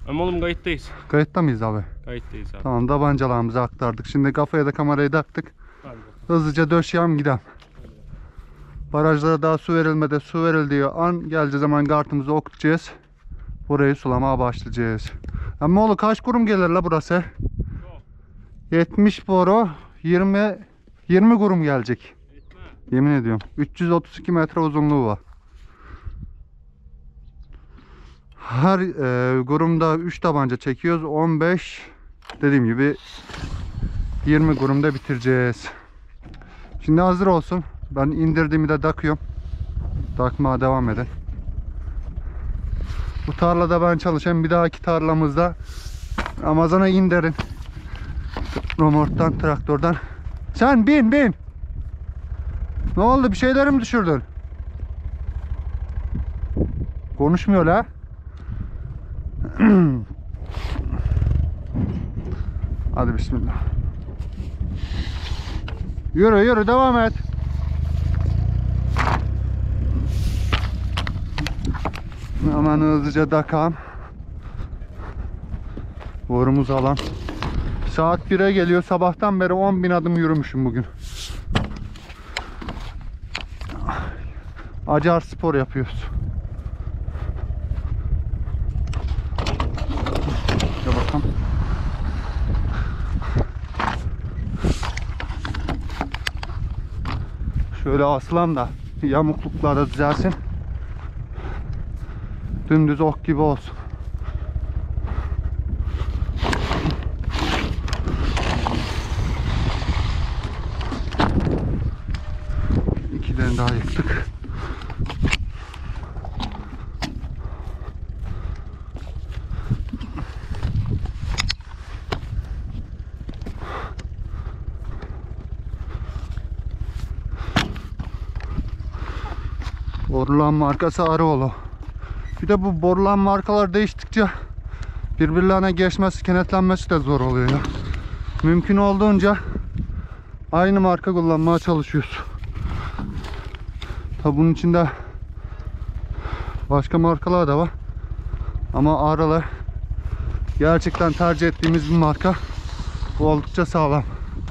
Ama oğlum kayıttayız. Kayıtta mıyız abi? Kayıttayız abi. Tamam, tabancalarımızı aktardık. Şimdi kafaya da kamerayı taktık. Hadi bakalım. Hızlıca döşeyem gidelim. Barajlara daha su verilmedi. Su verildiği an geleceğiz, zaman kartımızı okutacağız. Burayı sulamaya başlayacağız. Ama oğlum kaç kurum gelir la burası? Çok. 70 boru 20 kurum gelecek. Etme. Yemin ediyorum. 332 metre uzunluğu var. Her kurumda 3 tabanca çekiyoruz. 15, dediğim gibi 20 kurumda bitireceğiz. Şimdi hazır olsun. Ben indirdiğimi de takıyorum. Takmaya devam edin. Bu tarlada ben çalışayım. Bir dahaki tarlamızda Ramazan'a indirin. Romorttan, traktörden. Sen bin. Ne oldu? Bir şeyleri mi düşürdün? Konuşmuyor la. Hadi bismillah. Yürü devam et. Hemen hızlıca takalım. Borumuzu alalım. Saat 1'e geliyor. Sabahtan beri 10.000 adım yürümüşüm bugün. Acar spor yapıyoruz. Şöyle bakalım. Şöyle aslan da yamukluklar da düzelsin. Dümdüz ok gibi olsun. İkilerini daha yıktık. Borulan markası Arıoğlu. Bir de bu borulan markalar değiştikçe birbirlerine geçmesi, kenetlenmesi de zor oluyor ya. Mümkün olduğunca aynı marka kullanmaya çalışıyoruz. Tabi bunun içinde başka markalar da var. Ama Arıoğlu gerçekten tercih ettiğimiz bir marka. Bu oldukça sağlam.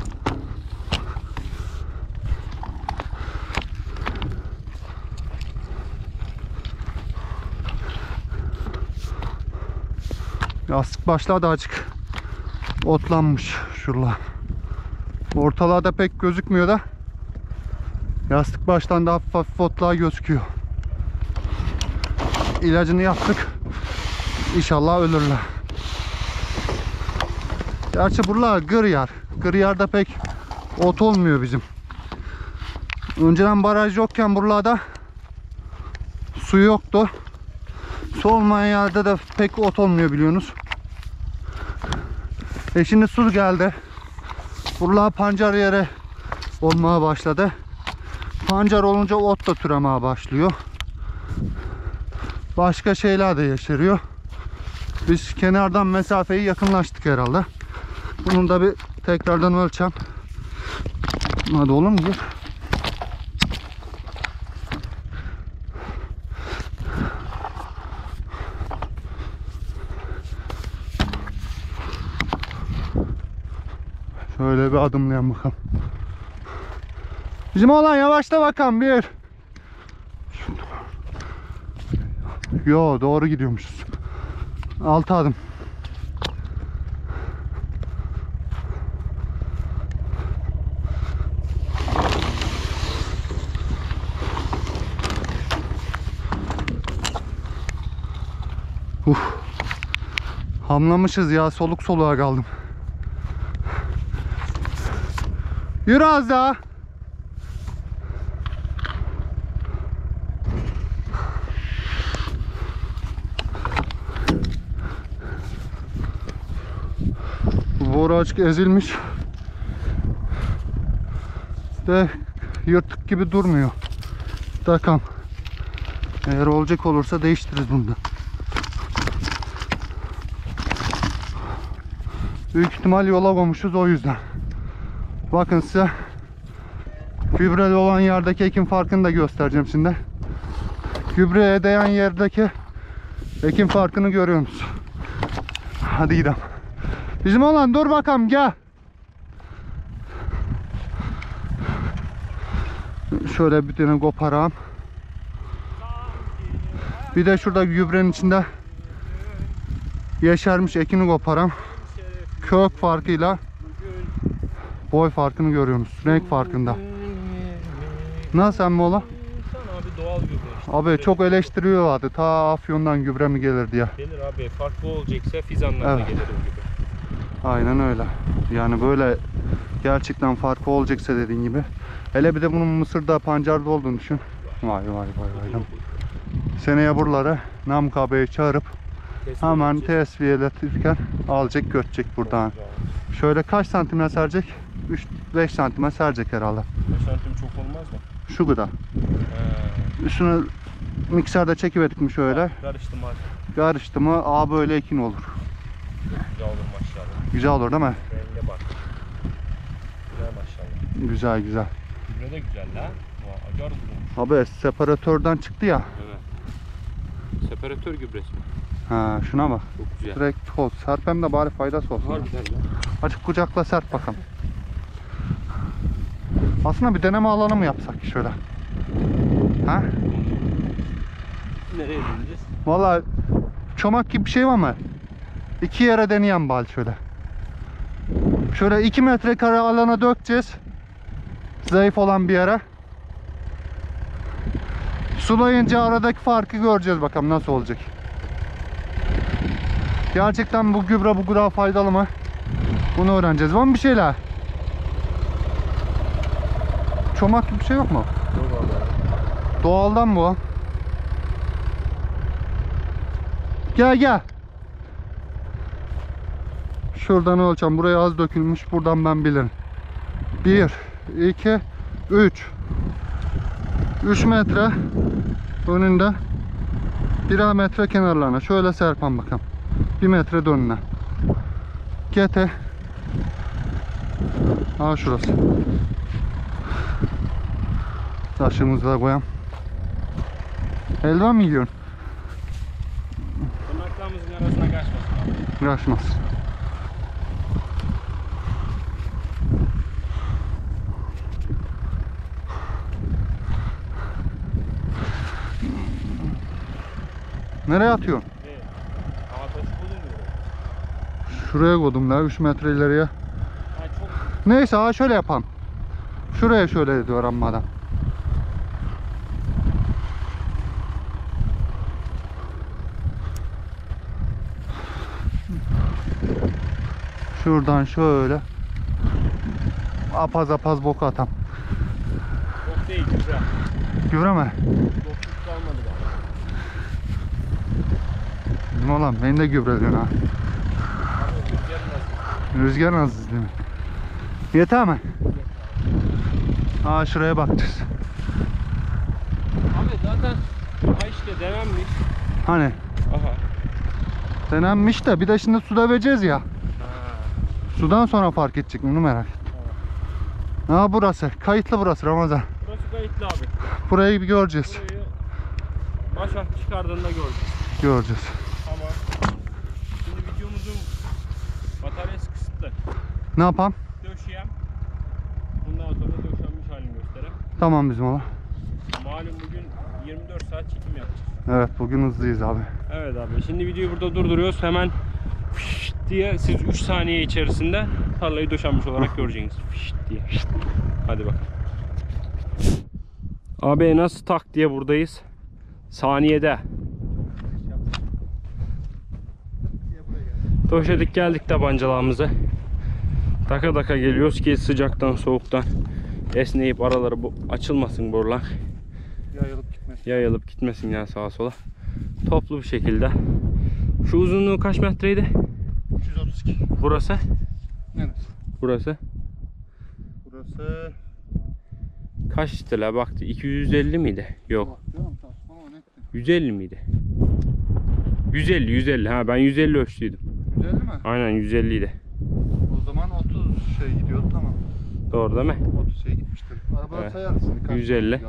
Yastık başlığa da açık otlanmış şuralar. Ortalarda pek gözükmüyor da yastık baştan da hafif hafif otlar gözüküyor. İlacını yaptık. İnşallah ölürler. Gerçi buralar Gıryar. Gıryar'da pek ot olmuyor bizim. Önceden baraj yokken buralarda su yoktu. Su olmayan yerde de pek ot olmuyor biliyorsunuz. Şimdi su geldi. Buralar pancar yere olmaya başladı. Pancar olunca ot da türemeye başlıyor. Başka şeyler de yeşeriyor. Biz kenardan mesafeyi yakınlaştık herhalde. Bunun da bir tekrardan ölçeceğim. Hadi oğlum gir. Şöyle bir adımlayalım bakalım. Bizim oğlan yavaşla bakalım bir. Yo, doğru gidiyormuşuz. 6 adım. Hamlamışız ya, soluk soluğa kaldım. Yürü az daha. Bu boru açık ezilmiş. De yırtık gibi durmuyor. Takam. Eğer olacak olursa değiştiririz bunu da. Büyük ihtimal yola koymuşuz o yüzden. Bakın size gübreli olan yerdeki ekim farkını da göstereceğim şimdi. Gübreye değen yerdeki ekim farkını görüyor musunuz? Hadi gidelim. Bizim olan dur bakalım gel. Şöyle bir tane koparalım. Bir de şurada gübrenin içinde yeşermiş ekini koparam. Kök farkıyla boy farkını görüyorsunuz. Renk farkında. Nasıl emmi ola? Abi doğal gübre işte. Abi çok eleştiriyorlardı. Ta Afyon'dan gübre mi gelir diye. Gelir abi. Farklı olacaksa Fizan'dan da Evet. gelir o gübre. Aynen öyle. Yani böyle gerçekten farkı olacaksa dediğin gibi. Hele bir de bunun Mısır'da pancarda olduğunu düşün. Vay vay vay vay. Seneye buraları Namık abiyi çağırıp hemen tesviyelerken alacak götürecek buradan. Şöyle kaç santime serecek? 3-5 santime serecek herhalde. 5 santim çok olmaz mı? Şu kadar. Üstüne mikserde çekiverdik mi şöyle? Karıştım abi. Karıştı mı A böyle ekin olur. Güzel olur maşallah. Güzel olur değil mi? Renge bak. Güzel maşallah. Güzel güzel. Gübre de güzel la. Acar bulmuş. Abi separatörden çıktı ya. Evet. Separatör gübresi mi? Ha şuna bak. Çok güzel. Direkt toz. Serpem de bari faydası olsun. Harbiden ya. Açık kucakla serp bakalım. Aslında bir deneme alanı mı yapsak ki şöyle? Ha? Nereye döneceğiz? Vallahi çomak gibi bir şey var mı? 2 yere deneyen bal şöyle. Şöyle 2 metrekare alana dökeceğiz. Zayıf olan bir yere. Sulayınca aradaki farkı göreceğiz bakalım nasıl olacak. Gerçekten bu gübre bu kadar faydalı mı? Bunu öğreneceğiz. Var mı bir şeyler? Çomak gibi bir şey yok mu? Yok abi. Doğaldan bu. Gel gel. Şuradan ölçeceğim. Buraya az dökülmüş. Buradan ben bilirim. 1, 2, 3. 3 metre önünde. 1 metre kenarlarına. Şöyle serpem bakalım. 1 metre de önüne. Getir. Ha şurası. Taşımızı da koyalım. Eldiven mi giyiyorsun? Tırnaklarımızın arasına kaçmasın abi. Uğraşmaz. Nereye atıyorsun? Ağaç bulunmuyor. Şuraya koydum la 3 metre ileriye. Ha çok Neyse ha şöyle yapalım. Şuraya şöyle diyor ammadan. Şuradan şöyle apaz apaz boku atam. çok değil gübre. Gübre mi? Bokluk kalmadı bak. Bizim oğlum beni de gübreliyorsun ha. Abi rüzgar nasıl? Rüzgar nasıl değil mi? Yeter mi? Ha şuraya bakacağız. Abi zaten ha işte denenmiş. Hani Aha. denenmiş de bir de şimdi suda vereceğiz ya. Ha. Sudan sonra fark edecek bunu merak et. Ha burası. Kayıtlı burası Ramazan. Burası kayıtlı abi. Burayı bir göreceğiz. Burayı başak çıkardığında göreceğiz. Göreceğiz. Tamam. Şimdi videomuzun bataryası kısıtlı. Ne yapalım? Döşeyem. Bundan sonra döşenmiş halini göstereyim. Tamam bizim oğlan. Malum bugün 24 saat çekim yapacağız. Evet bugün hızlıyız abi. Evet abi. Şimdi videoyu burada durduruyoruz. Hemen fışt diye siz 3 saniye içerisinde tarlayı döşenmiş olarak göreceksiniz. Fışt diye. Hadi bakalım. Abi nasıl tak diye buradayız. Saniyede. Döşedik geldik tabancalarımızı. Taka taka geliyoruz ki sıcaktan soğuktan esneyip araları açılmasın borular. Yayılıp gitmesin. Yayılıp gitmesin ya sağa sola. Toplu bir şekilde. Şu uzunluğu kaç metreydi? 332. Burası? Neresi? Burası? Burası... Kaç litre baktı? 250 miydi? Yok. 150 miydi? 150. Ha ben 150 ölçtüydüm. 150 mi? Aynen 150 idi. O zaman 30 şey gidiyordu tamam. Doğru değil mi? 30 şey gitmiştir. Araba Evet. sayarsın. Kaç 150.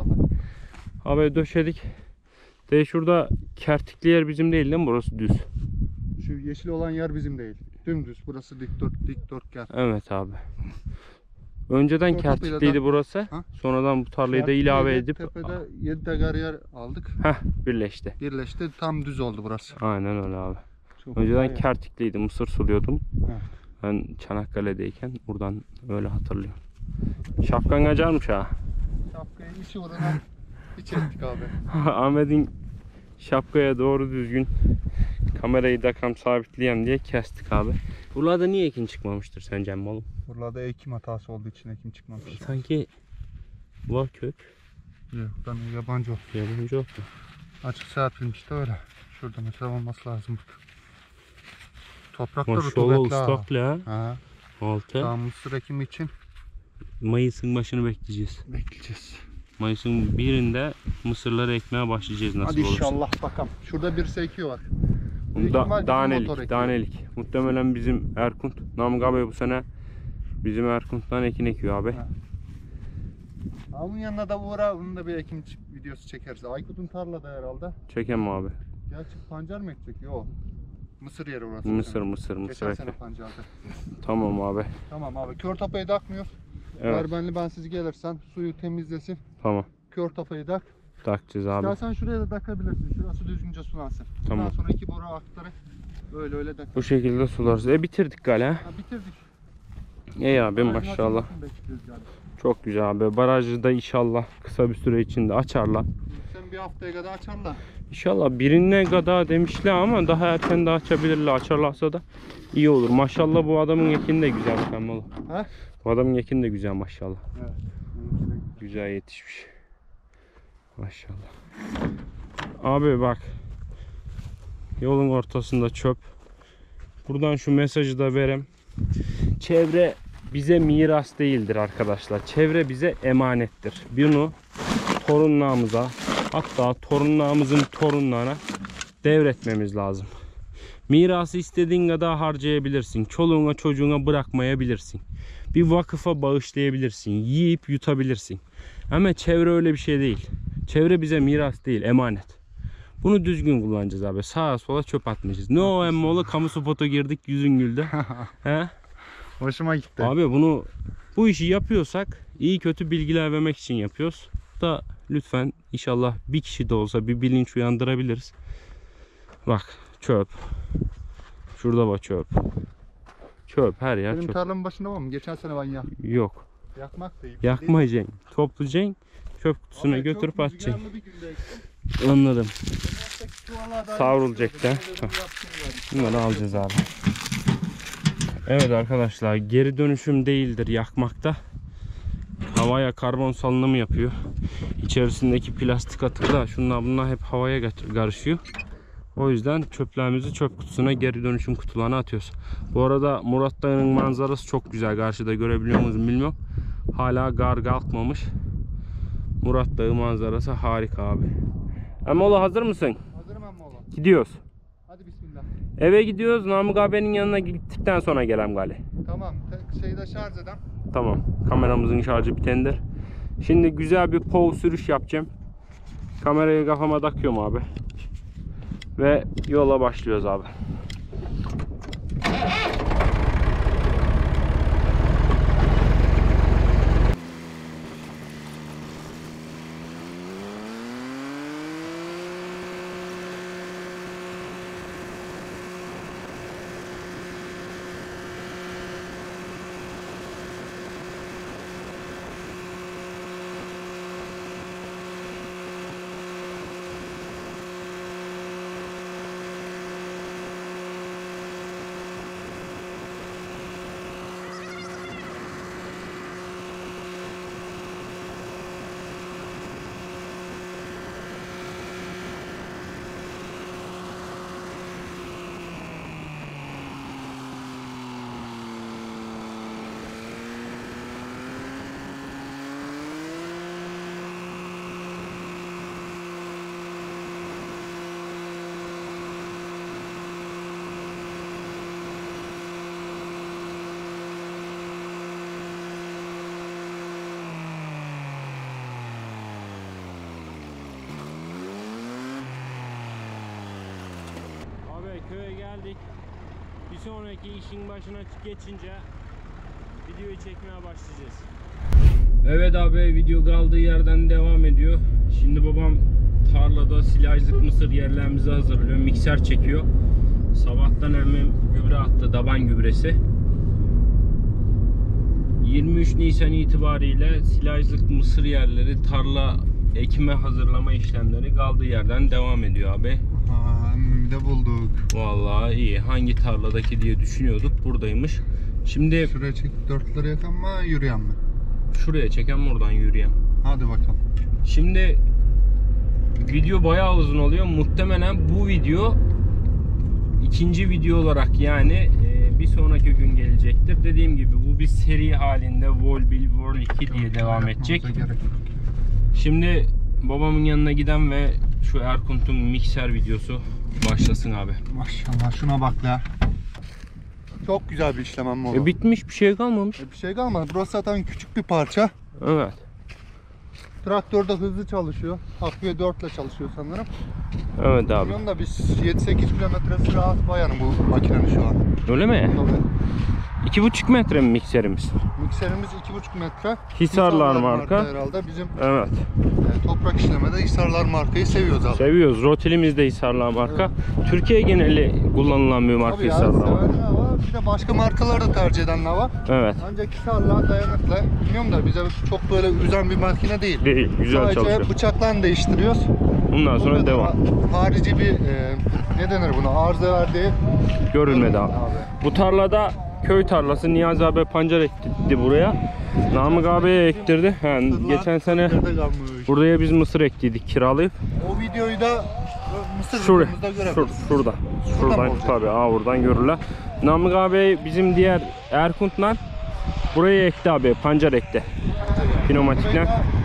Abi döşedik. De şurada kertikli yer bizim değil mi? Burası düz. Şu yeşil olan yer bizim değil. Dümdüz. Burası dikdörtgen. Evet abi. Önceden Orta kertikliydi plada- burası. Ha? Sonradan bu tarlayı da ilave edip Tepede 7 tegar yer aldık. birleşti. Birleşti. Tam düz oldu burası. Aynen öyle abi. Çok Önceden güzel. kertikliydi. Mısır suluyordum. Evet. Ben Çanakkale'deyken buradan öyle hatırlıyorum. Şapkan kacarmış ha. Şapkayı iş uğruna hiç ettik abi. Ahmet'in şapkaya doğru düzgün kamerayı takam sabitleyeyim diye kestik abi. Buralarda niye ekin çıkmamıştır sence oğlum? Buralarda ekim hatası olduğu için ekim çıkmamış. Sanki var kök. Yok, ben yabancı o. Yabancı yok mu? Açık serpilmiş de öyle. Şurada mesela olması lazım. Toprakta Maşallah rutubetli ha. ıslaklı ha. Ha. Altı. Daha mısır ekimi için Mayıs'ın başını bekleyeceğiz. bekleyeceğiz. Mayıs'ın birinde mısırları ekmeye başlayacağız nasıl Hadi olursa. inşallah bakalım. Şurada bir sekiyor var. Büyük ihtimal bizim motor Danelik, ekiyor. danelik. Muhtemelen bizim Erkunt. Namık abi bu sene bizim Erkunt'tan ekin ekiyor abi. Ha. Onun yanına da uğra, onun da bir ekim videosu çekeriz. Aykut'un tarlada herhalde. Çekemem abi. Gerçi pancar mı ekecek? Yok. Mısır yeri orası. Mısır Geçen sene ekle. pancarda. Tamam abi. Tamam abi. Kör tapayı takmıyor. Evet. Verbenli bensiz gelirsen suyu temizlesin. Tamam. Kör tapayı tak. Takacağız abi. İstersen şuraya da takabilirsin. Şurası düzgünce sulansın. Tamam. Ondan sonra 2 boru aktarıp öyle tak. Bu şekilde sularız. Bitirdik galiba. Ha, bitirdik. İyi abi Barajın maşallah. açılmasını bekliyoruz yani. Çok güzel abi. Barajı da inşallah kısa bir süre içinde açarlar. Sen bir haftaya kadar açarlar. İnşallah birine kadar demişler ama daha erken de açabilirler. Açarlarsa da iyi olur. Maşallah bu adamın ekini de güzel mükemmel. Ha? Bu adamın ekini de güzel maşallah. Evet. Güzel yetişmiş. Maşallah. Abi bak. Yolun ortasında çöp. Buradan şu mesajı da verem. Çevre bize miras değildir arkadaşlar. Çevre bize emanettir. Bunu torunlarımıza, hatta torunlarımızın torunlarına devretmemiz lazım. Mirası istediğin kadar harcayabilirsin. Çoluğuna çocuğuna bırakmayabilirsin. Bir vakıfa bağışlayabilirsin. Yiyip yutabilirsin. Ama çevre öyle bir şey değil. Çevre bize miras değil, emanet. Bunu düzgün kullanacağız abi. Sağa sola çöp atmayacağız. Ne o emmoğlu kamu spotu girdik yüzün güldü. He? Hoşuma gitti. Abi bu işi yapıyorsak iyi kötü bilgiler vermek için yapıyoruz. Da lütfen inşallah bir kişi de olsa bir bilinç uyandırabiliriz. Bak çöp. Şurada bak çöp. Çöp her yer Benim çöp. tarlamın başında var mı? Geçen sene ben Yok. yakmak değil. Yakmayacaksın. Toplayacaksın. Çöp kutusuna Abi, götürüp çok atacaksın. rüzgarlı bir günde ektim. Anladım. Çuvala dair Savrulacak bir şey da. oldu. Böyle bir yaptım Bunları alacağız abi. Evet arkadaşlar, geri dönüşüm değildir yakmakta. Havaya karbon salınımı yapıyor. İçerisindeki plastik atıklar şunlar bunlar hep havaya karışıyor. O yüzden çöplerimizi çöp kutusuna, geri dönüşüm kutularına atıyoruz. Bu arada Murat Dağı'nın manzarası çok güzel. Karşıda görebiliyor musunuz bilmiyorum. Hala gar kalkmamış. Murat Dağı manzarası harika abi. Emoğlu hazır mısın? Hazırım amma oğlum. Gidiyoruz. Hadi bismillah. Eve gidiyoruz. Namık abinin yanına gittikten sonra gelen gali. Tamam. Şeyi de şarj edem. Tamam. Kameramızın şarjı bitendir. Şimdi güzel bir pov sürüş yapacağım. Kamerayı kafama takıyorum abi. Ve yola başlıyoruz abi. Bir sonraki işin başına geçince videoyu çekmeye başlayacağız. Evet abi, video kaldığı yerden devam ediyor. Şimdi babam tarlada silajlık mısır yerlerimizi hazırlıyor. Mikser çekiyor. Sabahtan hemen gübre attı, daban gübresi. 23 Nisan itibariyle silajlık mısır yerleri, tarla ekime hazırlama işlemleri kaldığı yerden devam ediyor abi. Emmimi de bulduk. Vallahi iyi. Hangi tarladaki diye düşünüyorduk. Buradaymış. Şimdi Şuraya çek, 4 liraya yakan mı, yürüyen mi? şuraya çeken, buradan yürüyen. Hadi bakalım. Şimdi video bayağı uzun oluyor. Muhtemelen bu video ikinci video olarak, yani bir sonraki gün gelecektir. Dediğim gibi bu bir seri halinde Vol 1, Vol 2 diye devam edecek. Şimdi babamın yanına giden ve şu Erkunt'un mikser videosu başlasın abi. Maşallah, şuna bak la. Çok güzel bir işlemem oldu. Bitmiş, bir şey kalmamış. Bir şey kalmadı. Burası zaten küçük bir parça. Evet. Traktör de hızlı çalışıyor. Takviye 4 ile çalışıyor sanırım. Evet abi. Bilmiyorum da biz 7-8 kilometresi rahat bayanım bu makinenin şu an. Öyle mi? Tabii. 2,5 metre mi mikserimiz? Mikserimiz 2,5 metre. Hisarlar marka. Herhalde bizim Evet. toprak işlemede Hisarlar markayı seviyoruz abi. Seviyoruz. Rotilimiz de Hisarlar marka. Türkiye geneli kullanılan bir marka Tabii ya, Hisarlar marka. sevenler var. Bir de başka markaları da tercih edenler var. Evet. Ancak Hisarlar dayanıklı. Bilmiyorum da bize çok böyle üzen bir makine değil. Değil. Güzel Sadece çalışıyor. bıçaklarını değiştiriyoruz. Bundan sonra Burada da devam. harici bir ne denir buna, arıza verdiği Görülmedi abi. Bu tarlada köy tarlası, Niyazi abi pancar ektirdi buraya. Namık abiye ektirdi. Geçen sene Nerede kalmış? buraya biz mısır ektiydik kiralayıp. O videoyu da mısır Şurada. videomuzda görebiliriz. Şurada. Şuradan olacak? tabii buradan görürler. Namık abi bizim diğer Erkunt'la buraya ekti abi, pancar ekti. Pneumatikle.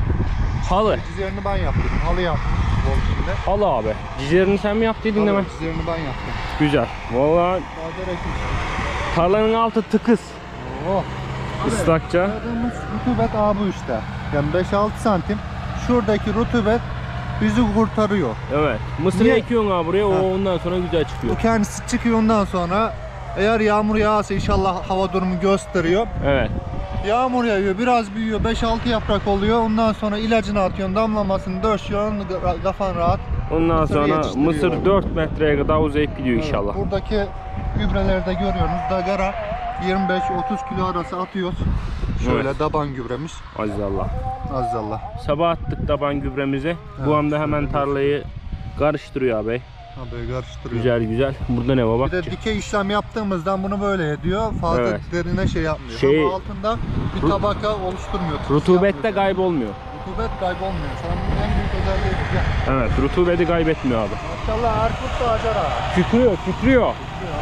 Halı. Cizerini ben yaptım. Halı yaptım. Bol içinde. Halı abi. Cizerini sen mi yaptıydın hemen? Cizerini ben yaptım. Güzel. Vallahi Pancar ekmiş. tarlanın altı tıkız. Oh. Islakça. Aradığımız rutubet bu işte. Yani 5-6 santim. Şuradaki rutubet bizi kurtarıyor. Evet. Mısır Niye? ekiyorsun abi buraya. O Ha. ondan sonra güzel çıkıyor. Bu kendisi çıkıyor, ondan sonra eğer yağmur yağarsa, inşallah hava durumu gösteriyor. Evet. Yağmur yağıyor, biraz büyüyor, 5-6 yaprak oluyor. Ondan sonra ilacını atıyorsun, damlamasını döşüyorsun, kafan rahat. Ondan Mısır sonra yetiştiriyor. mısır 4 metreye kadar uzayıp gidiyor inşallah. Buradaki gübreleri de görüyorsunuz. Dagara 25-30 kilo arası atıyoruz. Şöyle Evet. daban gübremiz. Azizallah. Azizallah. Sabah attık taban gübremizi. Bu anda hemen tarlayı karıştırıyor abi. Böyle karıştırıyor. Güzel güzel. Burada ne baba? Bir de dikey işlem yaptığımızdan bunu böyle ediyor. Fazla Evet. derine şey yapmıyor. Şey- Ama altında bir tabaka oluşturmuyor. Rutubette kaybolmuyor. Rutubet kaybolmuyor. Şu an en büyük özelliği bu. Gel. Evet, rutubeti kaybetmiyor abi. Maşallah Erkut da acar ha. Kükrüyor, kükrüyor.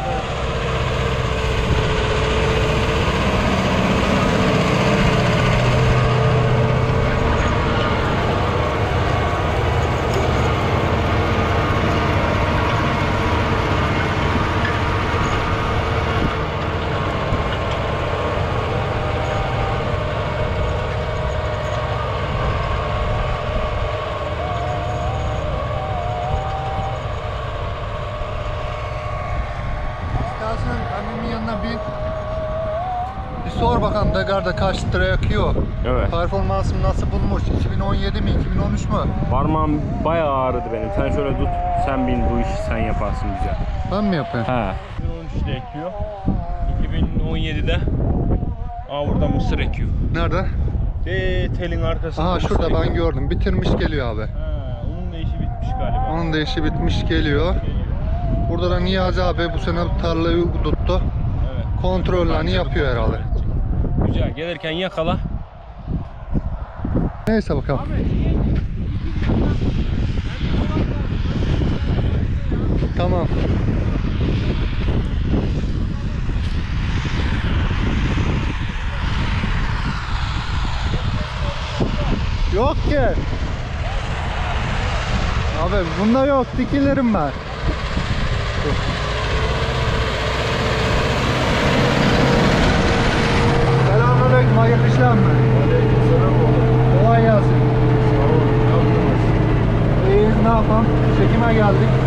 İstersen annemin yanına bir sor bakalım Dagar'da kaç lira yakıyor. Evet. Performansım nasıl bulmuş? 2017 mi, 2013 mü? Parmağım bayağı ağrıdı benim. Sen şöyle tut, sen bin, bu işi sen yaparsın güzel. Ben mi yapayım? He. 2013'te ekiyor. 2017'de burada mısır ekiyor. Nerede? Telin arkasında Aha mısır şurada ekiyor. ben gördüm. Bitirmiş geliyor abi. Onun da işi bitmiş galiba. Onun da işi bitmiş geliyor. Burada da Niyazi abi bu sene tarlayı tuttu. Evet. Kontrollerini yapıyor herhalde. Güzel. Gelirken yakala. Neyse bakalım. Tamam. Yok ki. Abi bunda yok. Dikilirim ben. Selamünaleyküm. Hayırlı işler mi? Aleykümselam oğlum. Kolay gelsin. Sağ ol. Ne yapıyorsunuz? İyiyiz, ne yapalım? Çekime geldik.